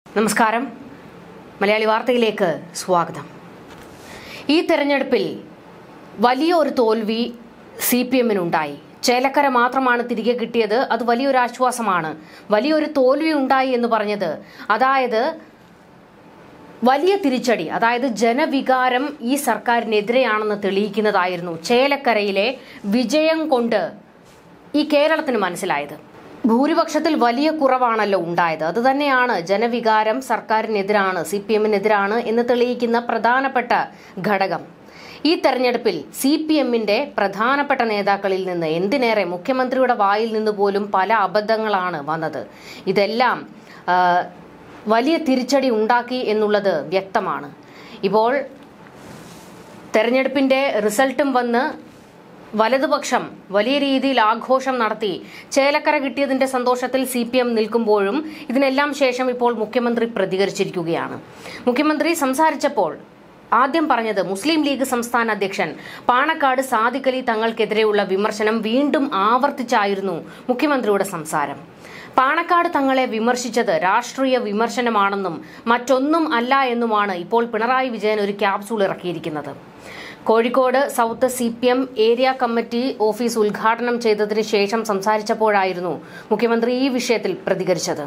നമസ്കാരം. മലയാളി വാർത്തയിലേക്ക് സ്വാഗതം. ഈ തെരഞ്ഞെടുപ്പിൽ വലിയൊരു തോൽവി CPM-നുണ്ടായി. ചേലക്കര മാത്രമാണ് തിരികെ കിട്ടിയത്. അത് വലിയൊരു ആശ്വാസമാണ്. വലിയൊരു തോൽവി ഉണ്ടായി എന്ന് പറഞ്ഞത്, അതായത് വലിയ തിരിച്ചടി, അതായത് ജനവികാരം ഈ സർക്കാരിനെതിരെയാണെന്ന് തെളിയിക്കുന്നതായിരുന്നു ചേലക്കരയിലെ വിജയം കൊണ്ട് ഈ കേരളത്തിന് മനസ്സിലായത്. ഭൂരിപക്ഷത്തിൽ വലിയ കുറവാണല്ലോ ഉണ്ടായത്. അത് തന്നെയാണ് ജനവികാരം സർക്കാരിനെതിരാണ്, CPM-നെതിരാണ് എന്ന് തെളിയിക്കുന്ന പ്രധാനപ്പെട്ട ഘടകം. ഈ തെരഞ്ഞെടുപ്പിൽ CPM-ന്റെ പ്രധാനപ്പെട്ട നേതാക്കളിൽ നിന്ന്, എന്തിനേറെ മുഖ്യമന്ത്രിയുടെ വായിൽ നിന്ന് പോലും പല അബദ്ധങ്ങളാണ് വന്നത്. ഇതെല്ലാം വലിയ തിരിച്ചടി ഉണ്ടാക്കി എന്നുള്ളത് വ്യക്തമാണ്. ഇപ്പോൾ തെരഞ്ഞെടുപ്പിന്റെ റിസൾട്ടും വന്ന് വലതുപക്ഷം വലിയ രീതിയിൽ ആഘോഷം നടത്തി ചേലക്കര കിട്ടിയതിന്റെ സന്തോഷത്തിൽ CPM നിൽക്കുമ്പോഴും ഇതിനെല്ലാം ശേഷം ഇപ്പോൾ മുഖ്യമന്ത്രി പ്രതികരിച്ചിരിക്കുകയാണ്. മുഖ്യമന്ത്രി സംസാരിച്ചപ്പോൾ ആദ്യം പറഞ്ഞത് മുസ്ലിം ലീഗ് സംസ്ഥാന അധ്യക്ഷൻ പാണക്കാട് സാദിഖ് അലി തങ്ങൾക്കെതിരെയുള്ള വിമർശനം വീണ്ടും ആവർത്തിച്ചായിരുന്നു മുഖ്യമന്ത്രിയുടെ സംസാരം. പാണക്കാട് തങ്ങളെ വിമർശിച്ചത് രാഷ്ട്രീയ വിമർശനമാണെന്നും മറ്റൊന്നും അല്ല എന്നുമാണ് ഇപ്പോൾ പിണറായി വിജയൻ ഒരു ക്യാപ്സൂൾ ഇറക്കിയിരിക്കുന്നത്. Kozhikode south CPM area committee office ഉദ്ഘാടനം ചെയ്തതിനു ശേഷം സംസാരിച്ചപ്പോഴായിരുന്നു മുഖ്യമന്ത്രി ഈ വിഷയത്തിൽ പ്രതികരിച്ചത്.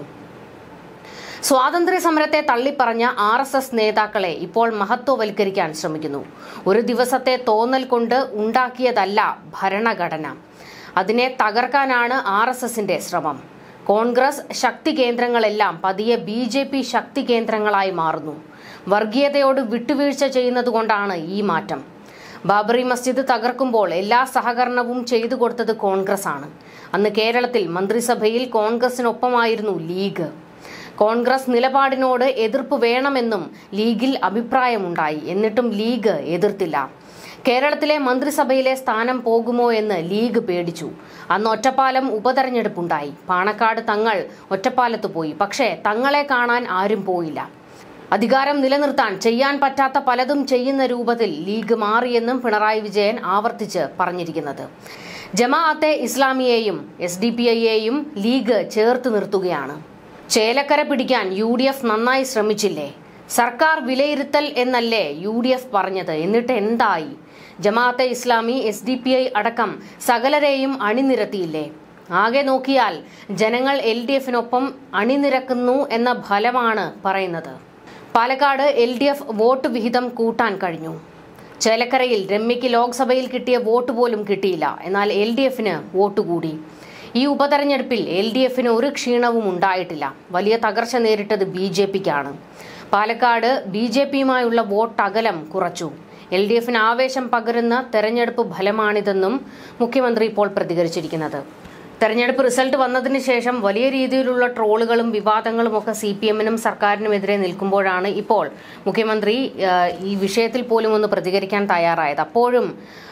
സ്വാതന്ത്ര്യ സമരത്തെ തള്ളിപ്പറഞ്ഞ RSS നേതാക്കളെ ഇപ്പോൾ മഹത്വവൽക്കരിക്കാൻ ശ്രമിക്കുന്നു. ഒരു ദിവസത്തെ തോന്നൽ കൊണ്ട് ഉണ്ടാക്കിയതല്ല ഭരണഘടന. അതിനെ തകർക്കാനാണ് RSSന്റെ ശ്രമം. കോൺഗ്രസ് ശക്തി കേന്ദ്രങ്ങളെല്ലാം പതിയെ BJP ശക്തി കേന്ദ്രങ്ങളായി മാറുന്നു. വർഗീയതയോട് വിട്ടുവീഴ്ച ചെയ്യുന്നതുകൊണ്ടാണ് ഈ മാറ്റം. ബാബറി മസ്ജിദ് തകർക്കുമ്പോൾ എല്ലാ സഹകരണവും ചെയ്തു കൊടുത്തത് കോൺഗ്രസ് ആണ്. അന്ന് കേരളത്തിൽ മന്ത്രിസഭയിൽ കോൺഗ്രസിനൊപ്പമായിരുന്നു ലീഗ്. കോൺഗ്രസ് നിലപാടിനോട് എതിർപ്പ് വേണമെന്നും ലീഗിൽ അഭിപ്രായമുണ്ടായി. എന്നിട്ടും ലീഗ് എതിർത്തില്ല. കേരളത്തിലെ മന്ത്രിസഭയിലെ സ്ഥാനം പോകുമോ എന്ന് ലീഗ് പേടിച്ചു. അന്ന് ഒറ്റപ്പാലം ഉപതെരഞ്ഞെടുപ്പുണ്ടായി. പാണക്കാട് തങ്ങൾ ഒറ്റപ്പാലത്ത് പോയി. പക്ഷേ തങ്ങളെ കാണാൻ ആരും പോയില്ല. അധികാരം നിലനിർത്താൻ ചെയ്യാൻ പറ്റാത്ത പലതും ചെയ്യുന്ന രൂപത്തിൽ ലീഗ് മാറിയെന്നും പിണറായി വിജയൻ ആവർത്തിച്ച് പറഞ്ഞിരിക്കുന്നത്. ജമാഅത്തെ ഇസ്ലാമിയെയും SDPI-യെയും ലീഗ് ചേർത്ത് നിർത്തുകയാണ്. ചേലക്കര പിടിക്കാൻ UDF നന്നായി ശ്രമിച്ചില്ലേ? സർക്കാർ വിലയിരുത്തൽ എന്നല്ലേ UDF പറഞ്ഞത്? എന്നിട്ട് എന്തായി? ജമാഅത്തെ ഇസ്ലാമി SDPI അടക്കം സകലരെയും അണിനിരത്തിയില്ലേ? ആകെ നോക്കിയാൽ ജനങ്ങൾ LDF-നൊപ്പം അണിനിരക്കുന്നു എന്ന ഫലമാണ് പറയുന്നത്. പാലക്കാട് LDF വോട്ട് വിഹിതം കൂട്ടാൻ കഴിഞ്ഞു. ചേലക്കരയിൽ രമ്യയ്ക്ക് ലോക്സഭയിൽ കിട്ടിയ വോട്ട് പോലും കിട്ടിയില്ല. എന്നാൽ LDF-ന് വോട്ട് കൂടി. ഈ ഉപതെരഞ്ഞെടുപ്പിൽ LDF-ന് ഒരു ക്ഷീണവും ഉണ്ടായിട്ടില്ല. വലിയ തകർച്ച നേരിട്ടത് BJP-ക്കാണ്. പാലക്കാട് BJP-യുമായുള്ള വോട്ട് അകലം കുറച്ചു. LDF-ന് ആവേശം പകരുന്ന തെരഞ്ഞെടുപ്പ് ഫലമാണിതെന്നും മുഖ്യമന്ത്രി ഇപ്പോൾ പ്രതികരിച്ചിരിക്കുന്നത്. തെരഞ്ഞെടുപ്പ് റിസൾട്ട് വന്നതിന് ശേഷം വലിയ രീതിയിലുള്ള ട്രോളുകളും വിവാദങ്ങളും ഒക്കെ CPM-നും സർക്കാരിനുമെതിരെ നിൽക്കുമ്പോഴാണ് ഇപ്പോൾ മുഖ്യമന്ത്രി ഈ വിഷയത്തിൽ പോലും ഒന്ന് പ്രതികരിക്കാൻ തയ്യാറായത്. അപ്പോഴും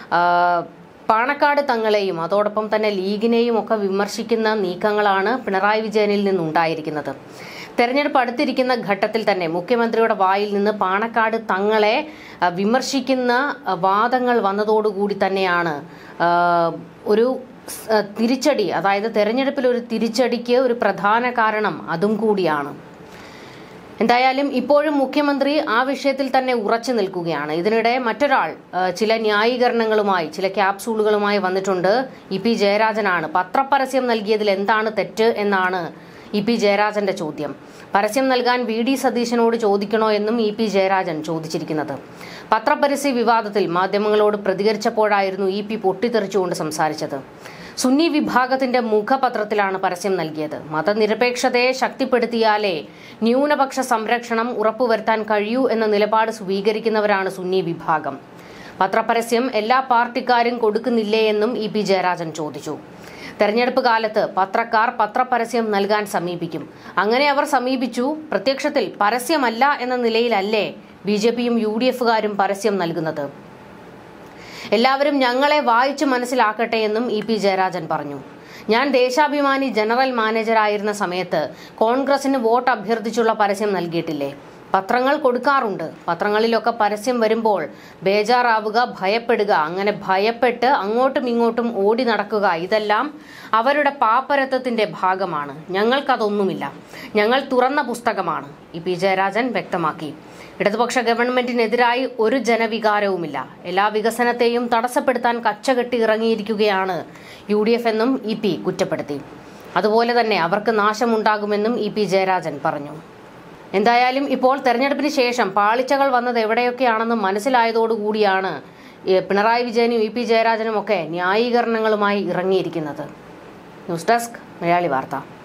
പാണക്കാട് തങ്ങളെയും അതോടൊപ്പം തന്നെ ലീഗിനെയും ഒക്കെ വിമർശിക്കുന്ന നീക്കങ്ങളാണ് പിണറായി വിജയനിൽ നിന്നുണ്ടായിരിക്കുന്നത്. തെരഞ്ഞെടുപ്പ് അടുത്തിരിക്കുന്ന ഘട്ടത്തിൽ തന്നെ മുഖ്യമന്ത്രിയുടെ വായിൽ നിന്ന് പാണക്കാട് തങ്ങളെ വിമർശിക്കുന്ന വാദങ്ങൾ വന്നതോടുകൂടി തന്നെയാണ് ഒരു തിരിച്ചടി, അതായത് തെരഞ്ഞെടുപ്പിൽ ഒരു തിരിച്ചടിക്ക് ഒരു പ്രധാന കാരണം അതും കൂടിയാണ്. എന്തായാലും ഇപ്പോഴും മുഖ്യമന്ത്രി ആ വിഷയത്തിൽ തന്നെ ഉറച്ചു നിൽക്കുകയാണ്. ഇതിനിടെ മറ്റൊരാൾ ചില ന്യായീകരണങ്ങളുമായി, ചില ക്യാപ്സൂളുകളുമായി വന്നിട്ടുണ്ട്. EP ജയരാജനാണ്. പത്രപരസ്യം നൽകിയതിൽ എന്താണ് തെറ്റ് എന്നാണ് EP ജയരാജന്റെ ചോദ്യം. പരസ്യം നൽകാൻ VD സതീശനോട് ചോദിക്കണോ എന്നും EP ജയരാജൻ ചോദിച്ചിരിക്കുന്നത്. പത്രപരസ്യ വിവാദത്തിൽ മാധ്യമങ്ങളോട് പ്രതികരിച്ചപ്പോഴായിരുന്നു EP പൊട്ടിത്തെറിച്ചുകൊണ്ട് സംസാരിച്ചത്. സുന്നി വിഭാഗത്തിന്റെ മുഖപത്രത്തിലാണ് പരസ്യം നൽകിയത്. മതനിരപേക്ഷതയെ ശക്തിപ്പെടുത്തിയാലേ ന്യൂനപക്ഷ സംരക്ഷണം ഉറപ്പുവരുത്താൻ കഴിയൂ എന്ന നിലപാട് സ്വീകരിക്കുന്നവരാണ് സുന്നി വിഭാഗം. പത്രപരസ്യം എല്ലാ പാർട്ടിക്കാരും കൊടുക്കുന്നില്ലേ എന്നും EP ജയരാജൻ ചോദിച്ചു. തെരഞ്ഞെടുപ്പ് കാലത്ത് പത്രക്കാർ പത്രപരസ്യം നൽകാൻ സമീപിക്കും. അങ്ങനെ അവർ സമീപിച്ചു. പ്രത്യക്ഷത്തിൽ പരസ്യമല്ല എന്ന നിലയിലല്ലേ BJP-യും UDF-കാരും പരസ്യം നൽകുന്നത്? എല്ലാവരും ഞങ്ങളെ വായിച്ച് മനസ്സിലാക്കട്ടെ എന്നും EP ജയരാജൻ പറഞ്ഞു. ഞാൻ ദേശാഭിമാനി ജനറൽ മാനേജറായിരുന്ന സമയത്ത് കോൺഗ്രസിന് വോട്ട് അഭ്യർത്ഥിച്ചുള്ള പരസ്യം നൽകിയിട്ടില്ലേ? പത്രങ്ങൾ കൊടുക്കാറുണ്ട്. പത്രങ്ങളിലൊക്കെ പരസ്യം വരുമ്പോൾ ബേജാറാവുക, ഭയപ്പെടുക, അങ്ങനെ ഭയപ്പെട്ട് അങ്ങോട്ടും ഇങ്ങോട്ടും ഓടി നടക്കുക, ഇതെല്ലാം അവരുടെ പാപ്പരത്വത്തിന്റെ ഭാഗമാണ്. ഞങ്ങൾക്കതൊന്നുമില്ല. ഞങ്ങൾ തുറന്ന പുസ്തകമാണ്, ഇ പി ജയരാജൻ വ്യക്തമാക്കി. ഇടതുപക്ഷ ഗവൺമെന്റിനെതിരായി ഒരു ജനവികാരവുമില്ല. എല്ലാ വികസനത്തെയും തടസ്സപ്പെടുത്താൻ കച്ചകെട്ടി ഇറങ്ങിയിരിക്കുകയാണ് UDF എന്നും ഇ പി കുറ്റപ്പെടുത്തി. അതുപോലെ തന്നെ അവർക്ക് നാശമുണ്ടാകുമെന്നും ഇ പി ജയരാജൻ പറഞ്ഞു. എന്തായാലും ഇപ്പോൾ തെരഞ്ഞെടുപ്പിന് ശേഷം പാളിച്ചകൾ വന്നത് എവിടെയൊക്കെയാണെന്ന് മനസ്സിലായതോടുകൂടിയാണ് പിണറായി വിജയനും ഇ പി ജയരാജനും ഒക്കെ ന്യായീകരണങ്ങളുമായി ഇറങ്ങിയിരിക്കുന്നത്. ന്യൂസ് ഡെസ്ക് മലയാളി വാർത്ത.